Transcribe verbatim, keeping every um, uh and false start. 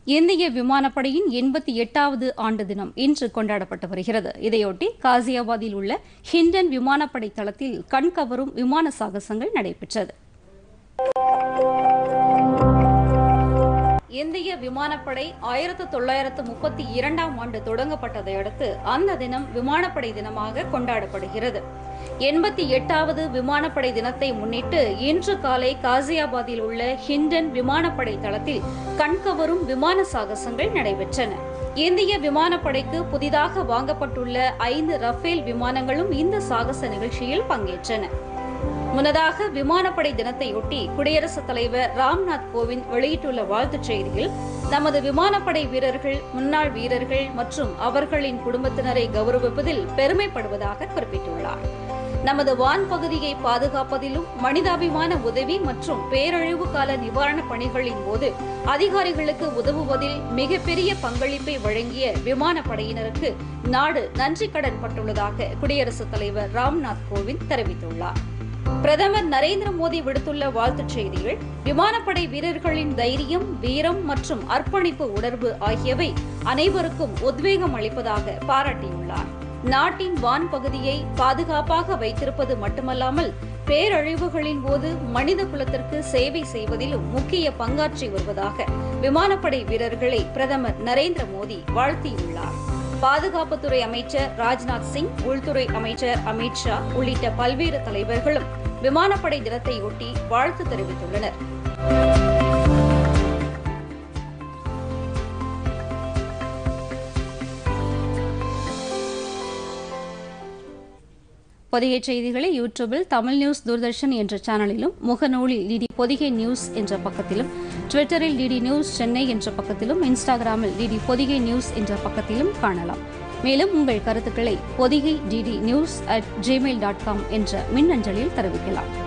இந்திய விமானப்படையின் எண்பத்தி எட்டாவது ஆண்டு தினம் இன்று கொண்டாடப்பட்டு வருகிறது. இதையொட்டி காசியாபாத்தில் உள்ள ஹிண்டன் விமானப்படை தளத்தில் கண்கவரும் விமான சாகசங்கள் நடைபெற்றது. இந்திய விமானப்படை ஆயிரத்து தொள்ளாயிரத்து முப்பத்தி இரண்டாம் ஆண்டு தொடங்கப்பட்டதை அடுத்து அந்த தினம் விமானப்படை தினமாக கொண்டாடப்படுகிறது. எண்பத்தி எட்டாவது விமானப்படை தினத்தை முன்னிட்டு இன்று காலை காசியாபாத்தில் உள்ள ஹிண்டன் விமானப்படை தளத்தில் கண்கவரும் விமான சாகசங்கள் நடைபெற்றன. இந்திய விமானப்படைக்கு புதிதாக வாங்கப்பட்டுள்ள ஐந்து ரஃபேல் விமானங்களும் இந்த சாகச நிகழ்ச்சியில் பங்கேற்றன. முன்னதாக விமானப்படை தினத்தையொட்டி குடியரசுத் தலைவர் ராம்நாத் கோவிந்த் வெளியிட்டுள்ள வாழ்த்துச் செய்தியில், நமது விமானப்படை வீரர்கள், முன்னாள் வீரர்கள் மற்றும் அவர்களின் குடும்பத்தினரை கௌரவிப்பதில் பெருமைப்படுவதாக குறிப்பிட்டுள்ளார். நமது வான் பகுதியை பாதுகாப்பதிலும் மனிதாபிமான உதவி மற்றும் பேரழிவு கால நிவாரணப் பணிகளின் போது அதிகாரிகளுக்கு உதவுவதில் மிகப்பெரிய பங்களிப்பை வழங்கிய விமானப்படையினருக்கு நாடு நன்றி கடன் பட்டுள்ளதாக குடியரசுத் தலைவர் ராம்நாத் கோவிந்த் தெரிவித்துள்ளார். பிரதமர் நரேந்திர மோடி விடுத்துள்ள வாழ்த்துச் செய்தியில், விமானப்படை வீரர்களின் தைரியம், வீரம் மற்றும் அர்ப்பணிப்பு உணர்வு ஆகியவை அனைவருக்கும் உத்வேகம் அளிப்பதாக பாராட்டியுள்ளார். நாட்டின் வான் பகுதியை பாதுகாப்பாக வைத்திருப்பது மட்டுமல்லாமல் பேரழிவுகளின் போது மனித குலத்திற்கு சேவை செய்வதிலும் முக்கிய பங்காற்றி வருவதாக விமானப்படை வீரர்களை பிரதமர் நரேந்திர மோடி வாழ்த்தியுள்ளார். பாதுகாப்புத்துறை அமைச்சர் ராஜ்நாத் சிங், உள்துறை அமைச்சர் அமித் ஷா உள்ளிட்ட பல்வேறு தலைவர்களும் விமானப்படை தினத்தையொட்டி வாழ்த்து தெரிவித்துள்ளனர். பொதிகை செய்திகளை யூடியூபில் தமிழ் நியூஸ் தூர்தர்ஷன் என்ற சேனலிலும், முகநூலில் டிடி பொதிகை நியூஸ் என்ற பக்கத்திலும், ட்விட்டரில் டிடி நியூஸ் சென்னை என்ற பக்கத்திலும், இன்ஸ்டாகிராமில் டிடி பொதிகை நியூஸ் என்ற பக்கத்திலும் காணலாம். மேலும் உங்கள் கருத்துக்களை Podhigai DD news at gmail dot com என்ற மின்னஞ்சலில் தெரிவிக்கலாம்.